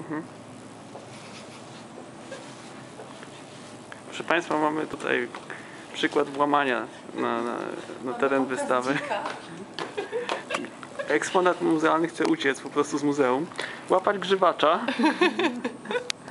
Proszę Państwa, mamy tutaj przykład włamania na teren wystawy. Eksponat muzealny chce uciec po prostu z muzeum. Łapać grzywacza.